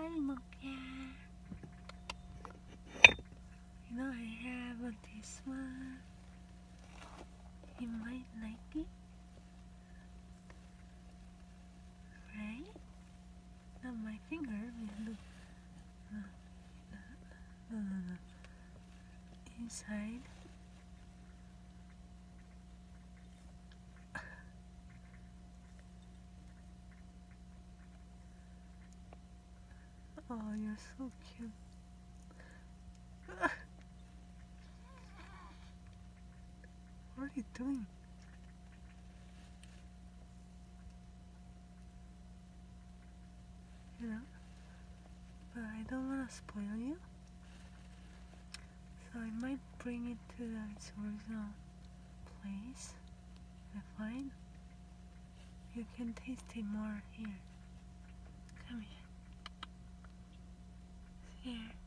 빨리 먹게. You know, I have this one. You might like it, right? Not my finger. Look. No. Inside. Oh, you're so cute. What are you doing? You know? But I don't want to spoil you. So I might bring it to its original place. I find you can taste it more here. Come here. Here.